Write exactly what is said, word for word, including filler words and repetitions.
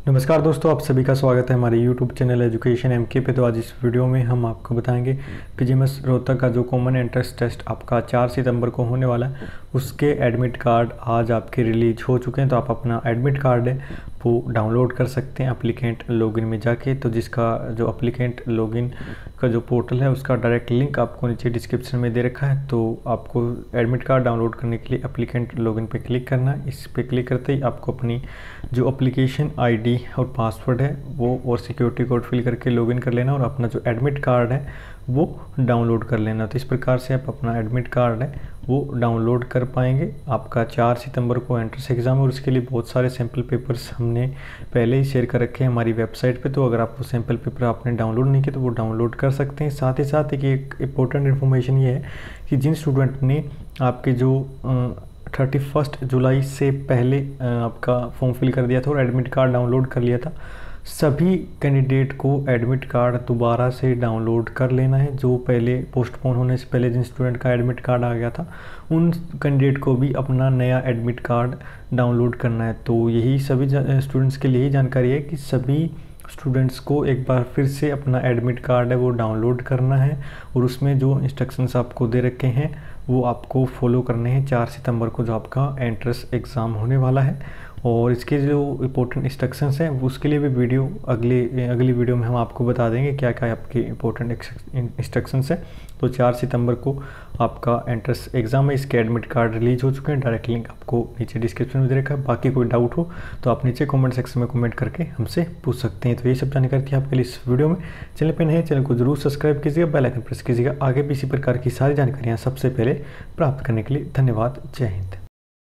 नमस्कार दोस्तों, आप सभी का स्वागत है हमारे यूट्यूब चैनल एजुकेशन एमके पे। तो आज इस वीडियो में हम आपको बताएंगे पीजीएमएस रोहतक का जो कॉमन एंट्रेंस टेस्ट आपका चार सितंबर को होने वाला है, उसके एडमिट कार्ड आज आपके रिलीज हो चुके हैं। तो आप अपना एडमिट कार्ड है वो डाउनलोड कर सकते हैं एप्लीकेंट लॉगिन में जाके। तो जिसका जो एप्लीकेंट लॉगिन का जो पोर्टल है उसका डायरेक्ट लिंक आपको नीचे डिस्क्रिप्शन में दे रखा है। तो आपको एडमिट कार्ड डाउनलोड करने के लिए एप्लीकेंट लॉगिन पे क्लिक करना है। इस पे क्लिक करते ही आपको अपनी जो एप्लीकेशन आईडी और पासवर्ड है वो और सिक्योरिटी कोड फिल करके लॉगिन कर लेना और अपना जो एडमिट कार्ड है वो डाउनलोड कर लेना। तो इस प्रकार से आप अपना एडमिट कार्ड है वो डाउनलोड कर पाएंगे। आपका चार सितंबर को एंट्रेंस एग्ज़ाम है और उसके लिए बहुत सारे सैम्पल पेपर्स हमने पहले ही शेयर कर रखे हैं हमारी वेबसाइट पे। तो अगर आप वो सैम्पल पेपर आपने डाउनलोड नहीं किए तो वो डाउनलोड कर सकते हैं। साथ ही साथ एक एक इम्पोर्टेंट इन्फॉर्मेशन ये है कि जिन स्टूडेंट ने आपके जो थर्टी फर्स्ट जुलाई से पहले आपका फॉर्म फिल कर दिया था और एडमिट कार्ड डाउनलोड कर लिया था, सभी कैंडिडेट को एडमिट कार्ड दोबारा से डाउनलोड कर लेना है। जो पहले पोस्टपोन होने से पहले जिन स्टूडेंट का एडमिट कार्ड आ गया था उन कैंडिडेट को भी अपना नया एडमिट कार्ड डाउनलोड करना है। तो यही सभी स्टूडेंट्स के लिए ही जानकारी है कि सभी स्टूडेंट्स को एक बार फिर से अपना एडमिट कार्ड है वो डाउनलोड करना है और उसमें जो इंस्ट्रक्शंस आपको दे रखे हैं वो आपको फॉलो करने हैं चार सितंबर को जो आपका एंट्रेंस एग्ज़ाम होने वाला है। और इसके जो इम्पोर्टेंट इंस्ट्रक्शंस हैं उसके लिए भी वीडियो अगली अगली वीडियो में हम आपको बता देंगे क्या क्या आपके इम्पोर्टेंट इंस्ट्रक्शंस हैं। तो चार सितंबर को आपका एंट्रेंस एग्ज़ाम है, इसके एडमिट कार्ड रिलीज हो चुके हैं। डायरेक्ट लिंक आपको नीचे डिस्क्रिप्शन में दे रखा है। बाकी कोई डाउट हो तो आप नीचे कमेंट सेक्शन में कमेंट करके हमसे पूछ सकते हैं। तो ये सब जानकारी थी आपके लिए इस वीडियो में। चैनल पर नहीं, चैनल को जरूर सब्सक्राइब कीजिएगा, बेल आइकन प्रेस कीजिएगा। आगे भी इसी प्रकार की सारी जानकारियाँ सबसे पहले प्राप्त करने के लिए धन्यवाद। जय हिंद।